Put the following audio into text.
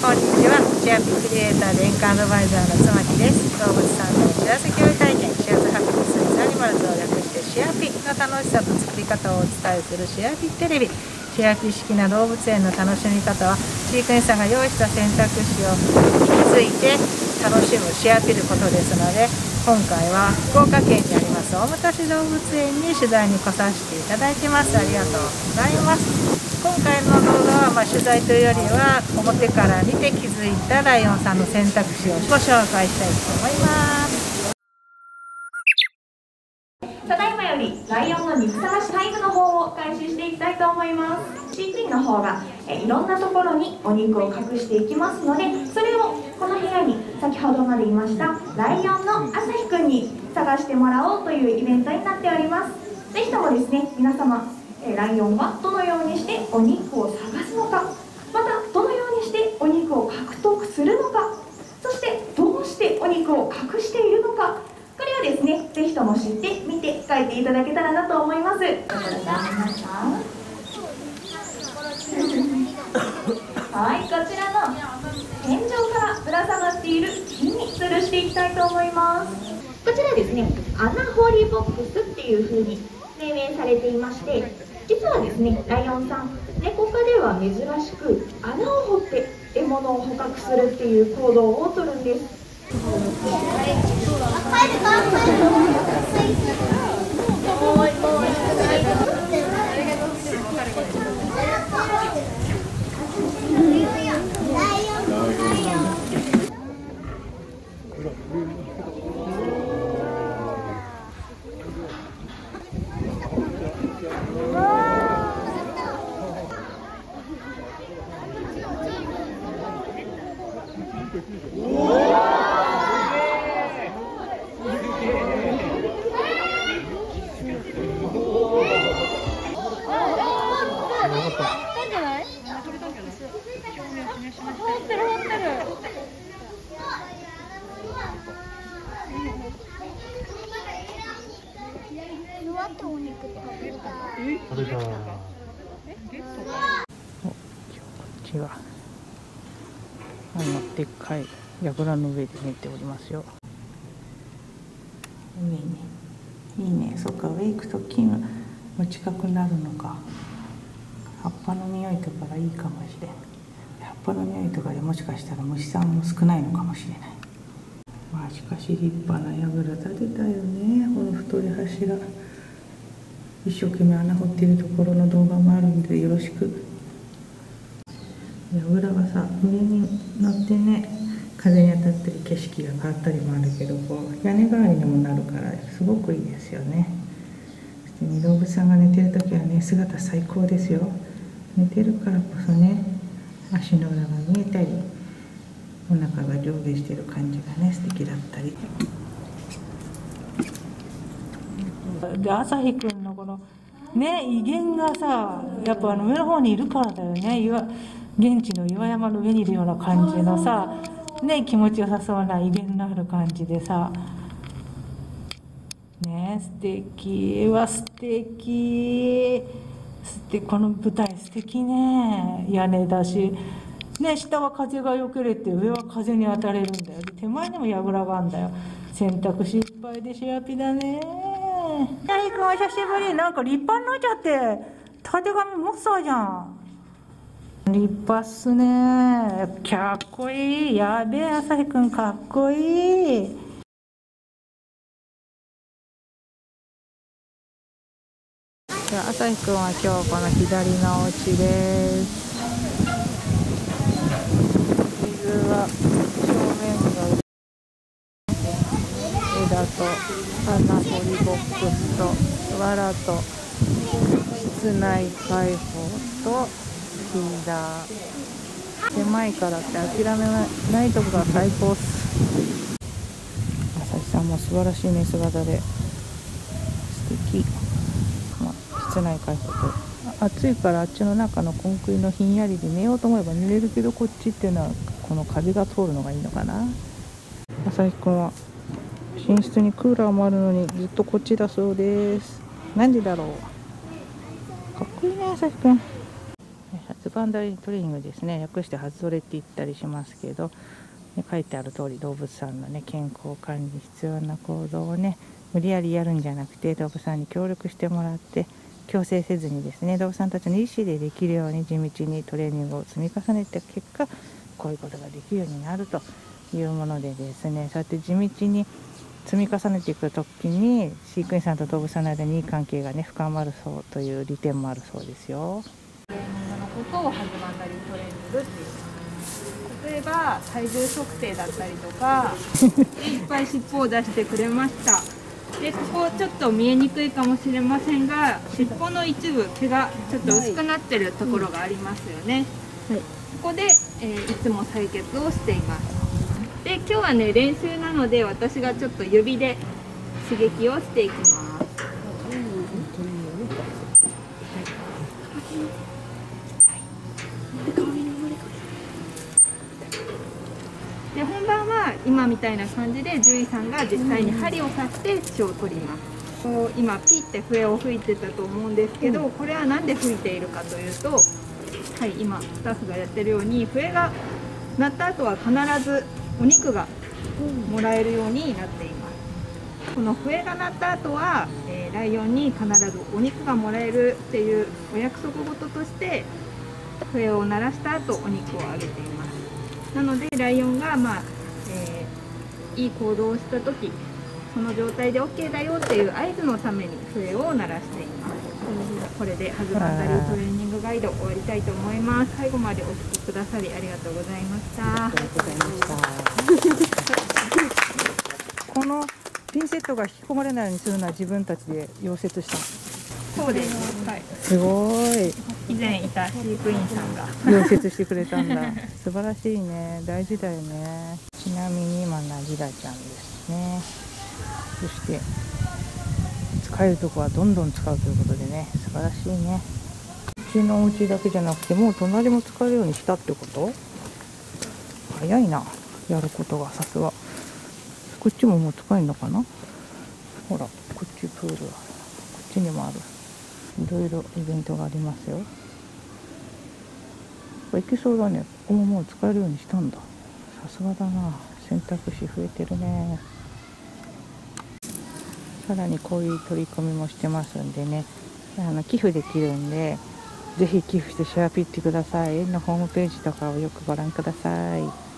こんにちは。シェアピクリエイターで演歌アドバイザーの妻木です。動物さんの幸せ教育体験、シェアズハピネスイズアニマルズを略してシェアピの楽しさと作り方をお伝えするシェアピテレビ。シェアピ式な動物園の楽しみ方は、飼育員さんが用意した選択肢を引き継いで楽しむシェアピることですので、今回は福岡県にあります大牟田市動物園に取材に来させていただいてます。ありがとうございます。今回の動画は取材というよりは表から見て気づいたライオンさんの選択肢をご紹介したいと思います。 ただいまよりライオンの肉探しタイムの方を開始していきたいと思います。飼育員の方がいろんなところにお肉を隠していきますので、それをこの部屋に先ほどまで言いましたライオンの朝日くんに探してもらおうというイベントになっております。ぜひともですね、皆様ライオンはどのようにしてお肉を探すのか、またどのようにしてお肉を獲得するのか、そしてどうしてお肉を隠しているのか、これをですね、ぜひとも知ってみて帰っていただけたらなと思います。はい、こちらの天井からぶら下がっている木に吊るしていきたいと思います。こちらですね、穴掘りボックスっていう風に命名されていまして、実はですね、ライオンさん、猫科では珍しく穴を掘って獲物を捕獲するっていう行動をとるんです。 こっちはでっかい櫓の上で寝ておりますよ。上ね、いいね。そっか、上行くと木の近くなるのか。葉っぱの匂いとかがいいかもしれん。葉っぱの匂いとかでもしかしたら虫さんも少ないのかもしれない。まあしかし立派な櫓建てたよね。この太い柱、一生懸命穴掘っているところの動画もあるんでよろしく。櫓はさ、上に乗ってね、風に当たったり景色が変わったりもあるけど、こう屋根代わりにもなるからすごくいいですよね。そして動物さんが寝てる時はね、姿最高ですよ。寝てるからこそね、足の裏が見えたり、お腹が上下してる感じがね、素敵だったり。で、朝日くんのこのね、威厳がさ、やっぱ上の方にいるからだよね。現地の岩山の上にいるような感じのさ、ね、気持ちよさそうな威厳のある感じでさ、ね、素敵は素敵。この舞台素敵ね。屋根だし、ね、下は風がよけれて上は風に当たれるんだよ。で、手前にも櫓があるんだよ。選択肢いっぱいでシェアピだね。ヤヒ君お久しぶり。なんか立派になっちゃってたてがみ持つそうじゃん。立派っすね。かっこいい。やべえ、朝日くんかっこいい。朝日くんは今日この左のお家です。水は正面が枝と穴掘りボックスと藁と室内開放とフィーダー。狭いからって諦めないとこが最高っす。朝日さんも素晴らしい寝姿で素敵。室内開放と暑いからあっちの中のコンクリのひんやりで寝ようと思えば寝れるけど、こっちっていうのはこの風が通るのがいいのかな。朝日くんは寝室にクーラーもあるのにずっとこっちだそうです。なんでだろう。かっこいいね、朝日くん。 バンダリトレーニングですね。略して初トレって言ったりしますけど、書いてある通り動物さんのね、健康管理に必要な行動をね、無理やりやるんじゃなくて、動物さんに協力してもらって、強制せずにですね、動物さんたちの意思でできるように地道にトレーニングを積み重ねた結果、こういうことができるようになるというものでですね、そうやって地道に積み重ねていくときに飼育員さんと動物さんの間にいい関係がね、深まるそうという利点もあるそうですよ。トレーニングのことを始まったりトレーニングっていう、例えば体重測定だったりとかいっぱい尻尾を出してくれました。でここちょっと見えにくいかもしれませんが、尻尾の一部毛がちょっと薄くなってるところがありますよね。はい、ここで、いつも採血をしています。で今日はね、練習なので私がちょっと指で刺激をしていきます。で本番は今みたいな感じで獣医さんが実際に針を刺して血を取ります。こう今ピッて笛を吹いてたと思うんですけど、これは何で吹いているかというと、はい、今スタッフがやってるように笛が鳴った後は必ずお肉がもらえるようになっています。この笛が鳴った後は、ライオンに必ずお肉がもらえるっていうお約束事として笛を鳴らした後お肉をあげています。なのでライオンが、いい行動をした時、その状態で OK だよっていう合図のために笛を鳴らしています。これでハズバンダリートレーニングガイド終わりたいと思います。最後までお聞きくださりありがとうございました。ありがとうございました。このピンセットが引き込まれないようにするのは自分たちで溶接した。そうです。はい。すごい。以前いた飼育員さんが溶接してくれたんだ。素晴らしいね。大事だよね。ちなみに今ナギラちゃんですね。そして使えるとこはどんどん使うということでね、素晴らしいね。うちのお家だけじゃなくてもう隣も使えるようにしたってこと？早いな、やることが。さすが。こっちももう使えるのかな。ほら、こっちプール、こっちにもある。いろいろイベントがありますよ。これいけそうだね。ここももう使えるようにしたんだ。さすがだな。選択肢増えてるね。さらにこういう取り組みもしてますんでね、寄付できるんで、ぜひ寄付してシェアピッてください。園のホームページとかをよくご覧ください。